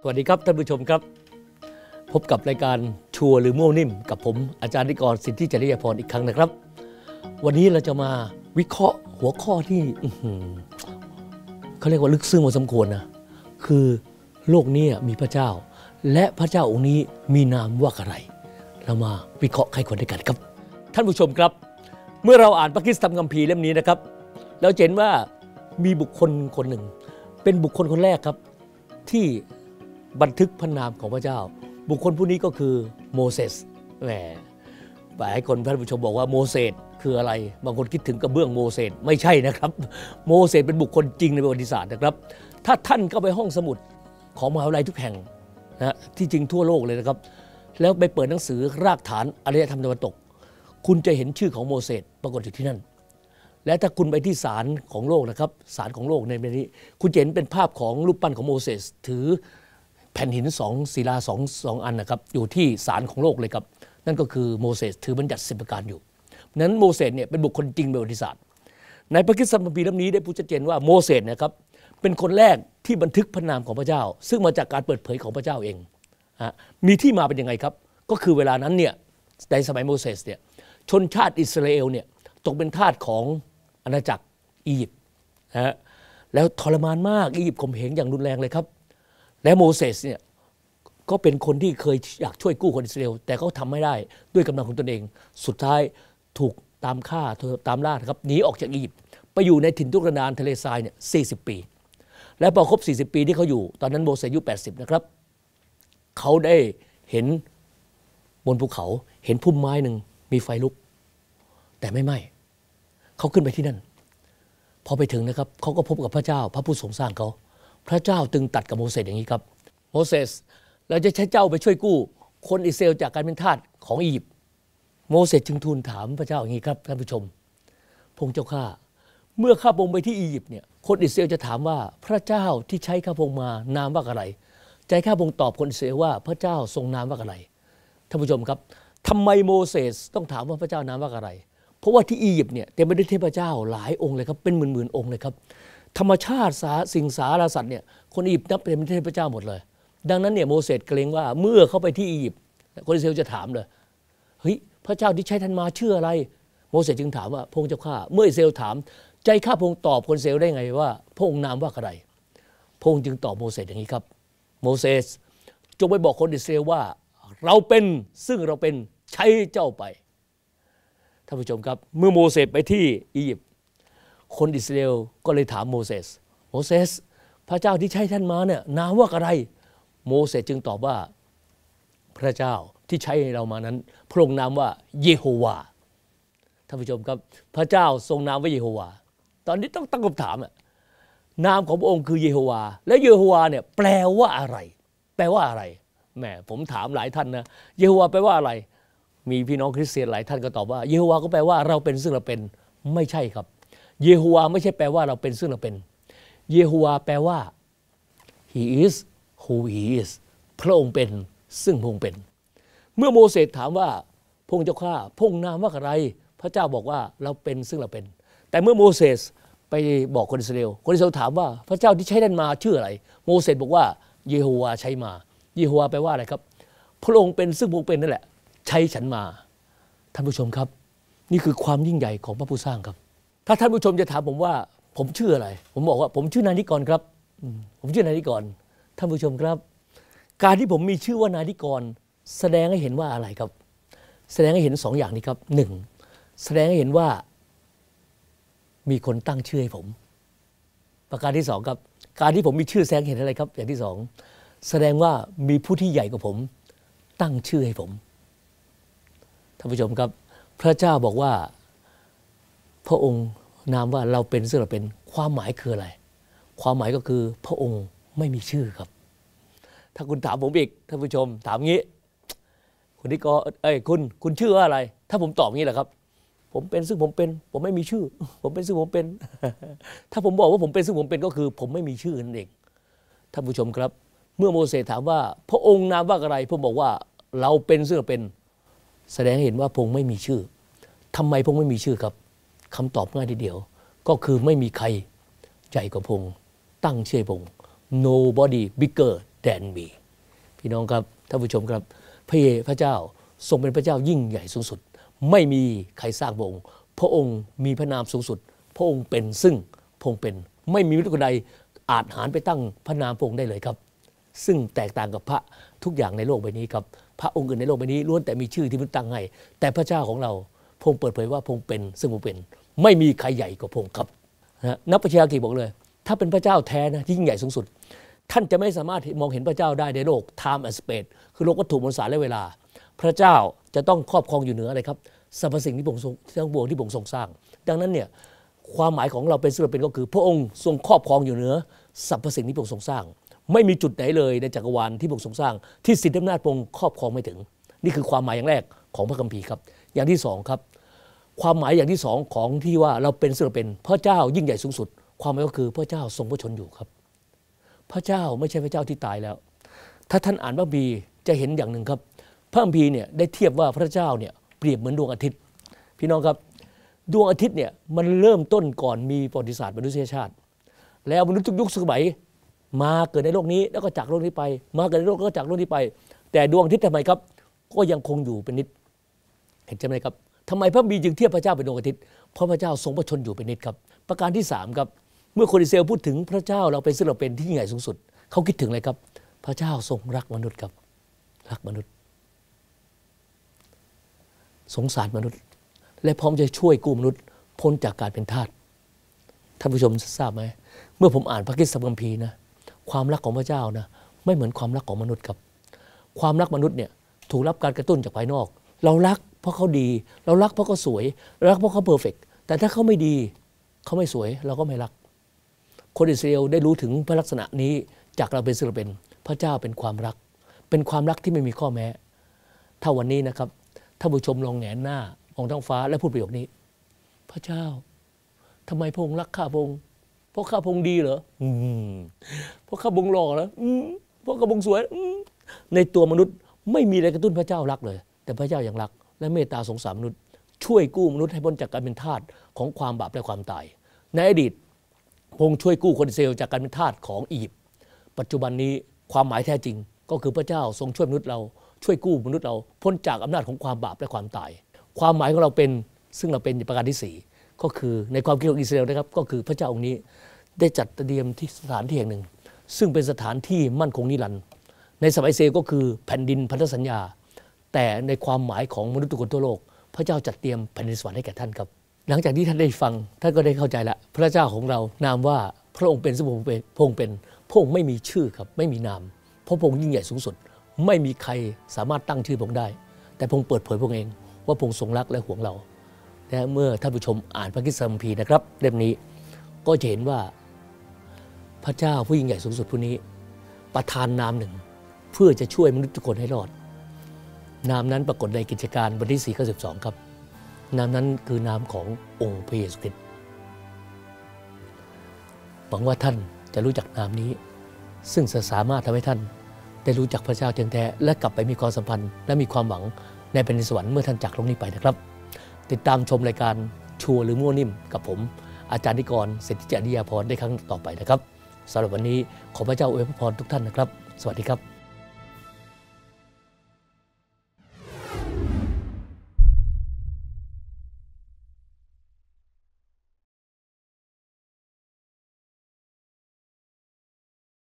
วัสดีครับท่านผู้ชมครับพบกับรายการชัวร์หรือม่วงนิ่มกับผมอาจารย์นิกรสิทธิจริยพรอีกครั้งนะครับวันนี้เราจะมาวิเคราะห์หัวข้อที่เขาเรียกว่าลึกซึ้งพอสมควรนะคือโลกนี้มีพระเจ้าและพระเจ้าองค์นี้มีนามว่าอะไรเรามาวิเคราะห์ไขควรด้วยกันครับท่านผู้ชมครับเมื่อเราอ่านพระคริสตธรรมคัมภีร์เล่มนี้นะครับเราเห็นว่ามีบุคคลคนหนึ่งเป็นบุคคลคนแรกครับที่บันทึกพระนามของพระเจ้าบุคคลผู้นี้ก็คือโมเสสแหมหลายคนท่านผู้ชมบอกว่าโมเสสคืออะไรบางคนคิดถึงกระเบื้องโมเสสไม่ใช่นะครับโมเสสเป็นบุคคลจริงในประวัติศาสตร์นะครับถ้าท่านเข้าไปห้องสมุดของมหาวิทยาลัยทุกแห่งนะที่จริงทั่วโลกเลยนะครับแล้วไปเปิดหนังสือรากฐานอารยธรรมตะวันตกคุณจะเห็นชื่อของโมเสสปรากฏอยู่ที่นั่นและถ้าคุณไปที่ศาลของโลกนะครับศาลของโลกในนี้คุณจะเห็นเป็นภาพของรูปปั้นของโมเสสถือแผ่นหินศิลาสองอันนะครับอยู่ที่ศาลของโลกเลยครับนั่นก็คือโมเสสถือบัญญัติ10 ประการอยู่นั้นโมเสสเนี่ยเป็นบุคคลจริงในประวัติศาสตร์ในพระคริสตธรรมคัมภีร์เล่มนี้ได้พูดชัดเจนว่าโมเสสนะครับเป็นคนแรกที่บันทึกพระนามของพระเจ้าซึ่งมาจากการเปิดเผยของพระเจ้าเองมีที่มาเป็นยังไงครับก็คือเวลานั้นเนี่ยในสมัยโมเสสเนี่ยชนชาติอิสราเอลเนี่ยตกเป็นทาสของอาณาจักรอียิปต์แล้วทรมานมากอียิปต์ข่มเหงอย่างรุนแรงเลยครับและโมเสสเนี่ยก็เป็นคนที่เคยอยากช่วยกู้คนอิสราเอลแต่เขาทำไม่ได้ด้วยกำลังของตนเองสุดท้ายถูกตามฆ่าตามล่าครับหนีออกจากอียิปต์ไปอยู่ในถิ่นทุรกันดารทะเลทรายเนี่ย40 ปีและพอครบ40 ปีที่เขาอยู่ตอนนั้นโมเสสอายุ80นะครับเขาได้เห็นบนภูเขาเห็นพุ่มไม้หนึ่งมีไฟลุกแต่ไม่ไหม้เขาขึ้นไปที่นั่นพอไปถึงนะครับเขาก็พบกับพระเจ้าพระผู้ทรงสร้างเขาพระเจ้าตึงตัดกับโมเสสอย่างนี้ครับโมเสสเราจะใช้เจ้าไปช่วยกู้คนอิสราเอลจากการเป็นทาสของอียิปต์โมเสสจึงทูลถามพระเจ้าอย่างนี้ครับท่านผู้ชมพระองค์เจ้าข้าเมื่อข้าพงไปที่อียิปต์เนี่ยคนอิสราเอลจะถามว่าพระเจ้าที่ใช้ข้าพงมานามว่าอะไรใจข้าพงตอบคนอิสราเอลว่าพระเจ้าทรงนามว่าอะไรท่านผู้ชมครับทำไมโมเสสต้องถามว่าพระเจ้านามว่าอะไรเพราะว่าที่อียิปต์เนี่ยเต็มไปด้วยเทพเจ้าหลายองค์เลยครับเป็นหมื่นองค์เลยครับธรรมชาติสิ่งสารสัตว์เนี่ยคนอียิปต์นับเป็นเทพเจ้าหมดเลยดังนั้นเนี่ยโมเสสเกรงว่าเมื่อเขาไปที่อียิปต์คนอิสราเอลจะถามเลยเฮ้ยพระเจ้าที่ใช้ท่านมาชื่ออะไรโมเสสจึงถามว่าพระองค์เจ้าข้าเมื่ออิสราเอลถามใจข้าพระองค์ตอบคนอิสราเอลได้ไงว่าพระองค์นามว่าอะไรพระองค์จึงตอบโมเสสอย่างนี้ครับโมเสสจงไปบอกคนอิสราเอลว่าเราเป็นซึ่งเราเป็นใช้เจ้าไปท่านผู้ชมครับเมื่อโมเสสไปที่อียิปต์คนอิสราเอลก็เลยถามโมเสสพระเจ้าที่ใช้ท่านมาเนี่ยนามว่าอะไรโมเสสจึงตอบว่าพระเจ้าที่ใช้เรามานั้นพระองค์นามว่าเยโฮวาท่านผู้ชมครับพระเจ้าทรงนามว่าเยโฮวาตอนนี้ต้องตั้งคำถามนามของพระองค์คือเยโฮวาและเยโฮวาเนี่ยแปลว่าอะไรแปลว่าอะไรแหมผมถามหลายท่านนะเยโฮวาแปลว่าอะไรมีพี่น้องคริสเตียนหลายท่านก็ตอบว่าเยโฮวาก็แปลว่าเราเป็นซึ่งเราเป็นไม่ใช่ครับเยโฮวาไม่ใช่แปลว่าเราเป็นซึ่งเราเป็นเยโฮวาแปลว่า he is who he is พระองค์เป็นซึ่งพระองค์เป็นเมื่อโมเสสถามว่าพระองค์เจ้าข้าพระองค์นามว่าอะไรพระเจ้าบอกว่าเราเป็นซึ่งเราเป็นแต่เมื่อโมเสสไปบอกคนอิสราเอลถามว่าพระเจ้าที่ใช้ท่านมาชื่ออะไรโมเสสบอกว่าเยโฮวาใช้มาเยโฮวาแปลว่าอะไรครับพระองค์เป็นซึ่งพระองค์เป็นนั่นแหละใช้ฉันมาท่านผู้ชมครับนี่คือความยิ่งใหญ่ของพระผู้สร้างครับถ้าท่านผู้ชมจะถามผมว่าผมชื่ออะไรผมบอกว่าผมชื่อนายนิกรครับผมชื่อนายนิกรท่านผู้ชมครับการที่ผมมีชื่อว่านายนิกรแสดงให้เห็นว่าอะไรครับแสดงให้เห็น2 อย่างนี้ครับ1แสดงให้เห็นว่ามีคนตั้งชื่อให้ผมประการที่2ครับการที่ผมมีชื่อแสดงเห็นอะไรครับอย่างที่2แสดงว่ามีผู้ที่ใหญ่กว่าผมตั้งชื่อให้ผมท่านผู้ชมครับพระเจ้าบอกว่าพระองค์นามว่าเราเป็นซึ่งเราเป็นความหมายคืออะไรความหมายก็คือพระองค์ไม่มีชื่อครับถ้าคุณถามผมอีกท่านผู้ชมถามงี้คุณนี่ก็คุณชื่อว่าอะไรถ้าผมตอบงี้แหละครับผมเป็นซึ่งผมเป็นผมไม่มีชื่อผมเป็นซึ่งผมเป็น ถ้าผมบอกว่าผมเป็นซึ่งผมเป็นก็คือผมไม่มีชื่อนั่นเองท่านผู้ชมครับเมื่อโมเสสถามว่าพระองค์นามว่าอะไรผมบอกว่าเราเป็นซึ่งเราเป็นแสดงให้เห็นว่าพระองค์ไม่มีชื่อทำไมพระองค์ไม่มีชื่อครับคำตอบง่ายทีเดียวก็คือไม่มีใครใหญ่กว่าพระองค์ตั้งชื่อพระองค์ nobody bigger แดนมีพี่น้องครับท่านผู้ชมครับพระเจ้าทรงเป็นพระเจ้ายิ่งใหญ่สูงสุดไม่มีใครสร้างพระองค์พระองค์มีพระนามสูงสุดพระองค์เป็นซึ่งพระองค์เป็นไม่มีมนุษย์คนใดอาจหารไปตั้งพระนามพระองค์ได้เลยครับซึ่งแตกต่างกับพระทุกอย่างในโลกใบนี้ครับพระองค์อื่นในโลกใบนี้ล้วนแต่มีชื่อที่มนุษย์ตั้งให้แต่พระเจ้าของเราพระองค์เปิดเผยว่าพระองค์เป็นซึ่งพระองค์เป็นไม่มีใครใหญ่กว่าพระองค์ครับนักปรัชญากิบอกเลยถ้าเป็นพระเจ้าแท้นะยิ่งใหญ่สูงสุดท่านจะไม่สามารถมองเห็นพระเจ้าได้ในโลก time and space คือโลกวัตถุมวลสารและเวลาพระเจ้าจะต้องครอบครองอยู่เหนืออะไรครับสรรพสิ่งที่พระองค์ทั้งปวงที่พระองค์ทรงสร้างดังนั้นเนี่ยความหมายของเราเป็นศิลปินก็คือพระองค์ทรงครอบครองอยู่เหนือสรรพสิ่งที่พระองค์ทรงสร้างไม่มีจุดไหนเลยในจักรวาลที่พระองค์ทรงสร้างที่สิทธิอำนาจพระองค์ครอบครองไม่ถึงนี่คือความหมายอย่างแรกของพระคัมภีร์ครับอย่างที่สองครับความหมายอย่างที่สองของที่ว่าเราเป็นศิลปินพระเจ้ายิ่งใหญ่สูงสุดความหมายก็คือพระเจ้าทรงพระชนอยู่ครับพระเจ้าไม่ใช่พระเจ้าที่ตายแล้วถ้าท่านอ่านพระคัมภีร์จะเห็นอย่างหนึ่งครับพระคัมภีร์เนี่ยได้เทียบว่าพระเจ้าเนี่ยเปรียบเหมือนดวงอาทิตย์พี่น้องครับดวงอาทิตย์เนี่ยมันเริ่มต้นก่อนมีประวัติศาสตร์มนุษยชาติแล้วมนุษย์ทุกยุคสมัยมาเกิดในโลกนี้แล้วก็จากโลกนี้ไปมาเกิดในโลกแล้วก็จากโลกนี้ไปแต่ดวงอาทิตย์ทำไมครับก็ยังคงอยู่เป็นนิจเห็นใช่ไหมครับทำไมพระคัมภีร์จึงเทียบพระเจ้าเป็นดวงอาทิตย์เพราะพระเจ้าทรงพระชนอยู่เป็นนิจครับประการที่3ครับเมื่อคนอิสราเอลพูดถึงพระเจ้าเราเป็นซึ่งเราเป็นที่ยิ่งใหญ่สูงสุดเขาคิดถึงอะไรครับพระเจ้าทรงรักมนุษย์ครับรักมนุษย์สงสารมนุษย์และพร้อมจะช่วยกู้มนุษย์พ้นจากการเป็นทาสท่านผู้ชมทราบไหมเมื่อผมอ่านพระคัมภีร์นะความรักของพระเจ้านะไม่เหมือนความรักของมนุษย์ครับความรักมนุษย์เนี่ยถูกรับการกระตุ้นจากภายนอกเรารักเพราะเขาดีเรารักเพราะเขาสวยรักเพราะเขาเพอร์เฟกต์แต่ถ้าเขาไม่ดีเขาไม่สวยเราก็ไม่รักคนอิสราเอลได้รู้ถึงพระลักษณะนี้จากเราเป็นศิลปินพระเจ้าเป็นความรักเป็นความรักที่ไม่มีข้อแม้ถ้าวันนี้นะครับถ้าผู้ชมลองแงนหน้ามองท้องฟ้าและพูดประโยคนี้พระเจ้าทำไมพระองค์รักข้าพระองค์เพราะข้าพระองค์ดีเหรอเพราะข้าพระองค์หล่อเหรอเพราะข้าพระองค์สวยในตัวมนุษย์ไม่มีอะไรกระตุ้นพระเจ้ารักเลยแต่พระเจ้ายังรักและเมตตาสงสารมนุษย์ช่วยกู้มนุษย์ให้พ้นจากการเป็นทาสของความบาปและความตายในอดีตพระองค์ช่วยกู้คนอิสราเอลจากการเป็นทาสของอียิปต์ปัจจุบันนี้ความหมายแท้จริงก็คือพระเจ้าทรงช่วยมนุษย์เราช่วยกู้มนุษย์เราพ้นจากอำนาจของความบาปและความตายความหมายของเราเป็นซึ่งเราเป็นประการที่4ก็คือในความคิดของอิสราเอลนะครับก็คือพระเจ้าองค์นี้ได้จัดเตรียมที่สถานที่แห่งหนึ่งซึ่งเป็นสถานที่มั่นคงนิรันดร์ในสมัยอิสราเอลก็คือแผ่นดินพันธสัญญาแต่ในความหมายของมนุษย์ทุกคนทั่วโลกพระเจ้าจัดเตรียมแผ่นดินสวรรค์ให้แก่ท่านครับหลังจากที่ท่านได้ฟังท่านก็ได้เข้าใจละพระเจ้าของเรานามว่าพระองค์เป็นซึ่งพระองค์เป็นพระองค์ไม่มีชื่อครับไม่มีนามเพราะพระองค์ยิ่งใหญ่สูงสุดไม่มีใครสามารถตั้งชื่อพระองค์ได้แต่พระองค์เปิดเผยพระองค์เองว่าพระองค์ทรงรักและห่วงเราและเมื่อท่านผู้ชมอ่านพระคัมภีร์นะครับเล่มนี้ก็จะเห็นว่าพระเจ้าผู้ยิ่งใหญ่สูงสุดผู้นี้ประทานนามหนึ่งเพื่อจะช่วยมนุษย์ทุกคนให้รอดนามนั้นปรากฏในกิจการบทที่4 ข้อ 12ครับนามนั้นคือนามขององค์พระเยซูคริสต์หวังว่าท่านจะรู้จักนามนี้ซึ่งจะสามารถทำให้ท่านได้รู้จักพระเจ้าแท้และกลับไปมีความสัมพันธ์และมีความหวังในแผ่นดินสวรรค์เมื่อท่านจากโลกนี้ไปนะครับติดตามชมรายการชัวร์หรือมั่วนิ่มกับผมอาจารย์นิกรสิทธิจริยาพรได้ครั้งต่อไปนะครับสำหรับวันนี้ขอพระเจ้าอวยพรทุกท่านนะครับสวัสดีครับ